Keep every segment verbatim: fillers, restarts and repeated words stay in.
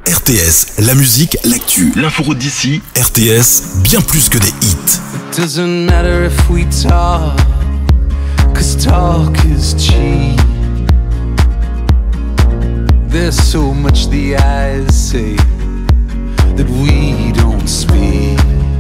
R T S, la musique, l'actu, l'info d'ici. R T S, bien plus que des hits. It doesn't matter if we talk, cause talk is cheap. There's so much the eyes say that we don't speak.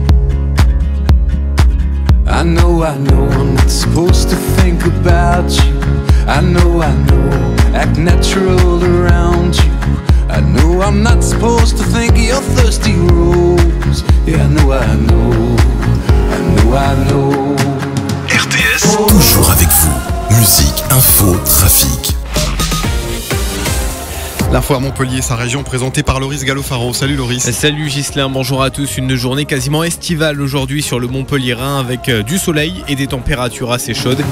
I know, I know I'm not supposed to think about you. I know, I know, act natural around you. I know I'm not supposed to think of your thirsty rose. Yeah, I know, I know, I know, I know. R T S, toujours avec vous. Musique, info, trafic. L'info à Montpellier, sa région, présentée par Loris Gallofaro. Salut Loris. Salut Ghislain, bonjour à tous. Une journée quasiment estivale aujourd'hui sur le Montpelliérain avec du soleil et des températures assez chaudes.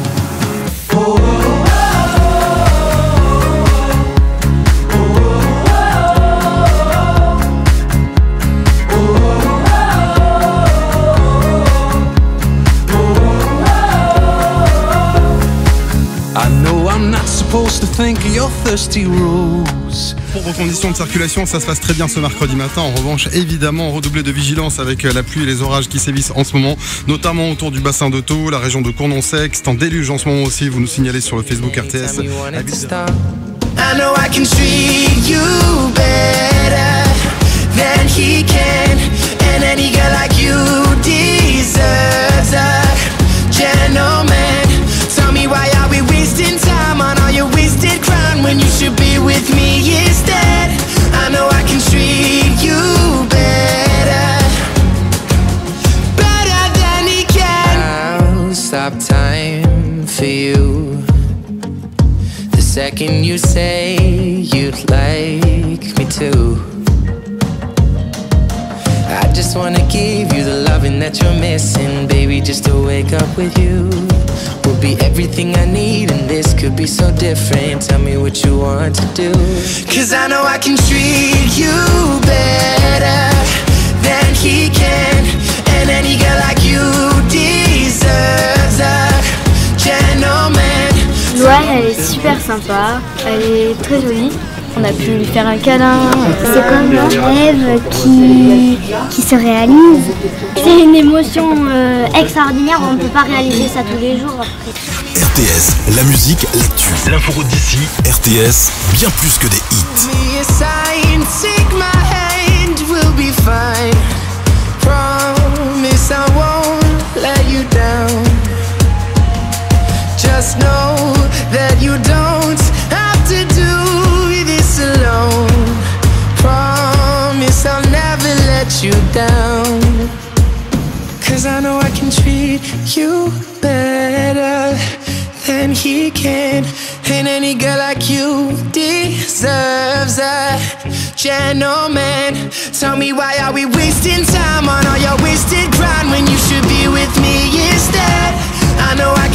Supposed to think of your thirsty rose. Pour vos conditions de circulation, ça se passe très bien ce mercredi matin. En revanche, évidemment, redoubler de vigilance avec la pluie et les orages qui sévissent en ce moment, notamment autour du bassin de Thau, la région de Condon-Sec. C'est en déluge en ce moment aussi, vous nous signalez sur le Facebook R T S. I know I can treat you better than he can, and any girl like you deserves a gentleman. Tell me why are we wasting time on all your wasted crown when you should be with me instead. I know I can treat you better, better than he can. I'll stop time for you the second you say you'd like me to. I just wanna give you the loving that you're missing, baby, just to wake up with you will be everything I need, and this could be so different. Tell me what you want to do, cause I know I can treat you better than he can, and any girl like you deserves a gentleman. Loane, elle est super sympa, elle est très jolie. On a pu lui faire un câlin. C'est comme un rêve qui, qui se réalise. C'est une émotion euh, extraordinaire, on ne peut pas réaliser ça tous les jours. R T S, la musique, l'actu, l'info d'ici. R T S, bien plus que des hits. Just know that you don't have to do this alone. Promise I'll never let you down, cause I know I can treat you better than he can, and any girl like you deserves a gentleman. Tell me why are we wasting time on all your wasted grind when you should be with me instead. I know I